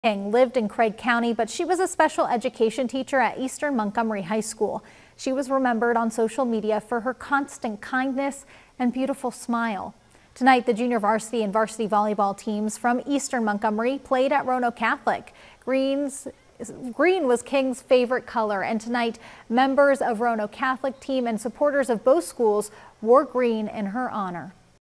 King lived in Craig County, but she was a special education teacher at Eastern Montgomery High School. She was remembered on social media for her constant kindness and beautiful smile. Tonight, the junior varsity and varsity volleyball teams from Eastern Montgomery played at Roanoke Catholic. Green was King's favorite color, and tonight, members of Roanoke Catholic team and supporters of both schools wore green in her honor.